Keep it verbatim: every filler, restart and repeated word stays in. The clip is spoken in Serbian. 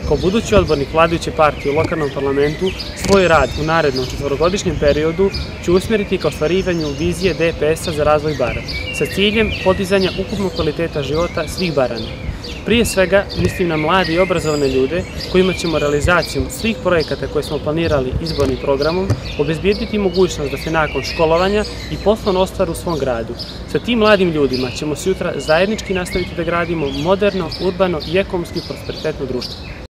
Kao budući odbornik vladajuće partije u lokalnom parlamentu, svoj rad u narednom četvorogodišnjem periodu ću usmjeriti ka ostvarivanju vizije D P S-a za razvoj Bara, sa ciljem podizanja ukupnog kvaliteta života svih Barana. Prije svega mislim na mlade i obrazovane ljude kojima ćemo realizacijom svih projekata koje smo planirali izbornim programom obezbijediti mogućnost da se nakon školovanja i poslovno ostvare u svom gradu. Sa tim mladim ljudima ćemo sutra zajednički nastaviti da gradimo moderno, urbano i ekonomski prosperitetno društvo.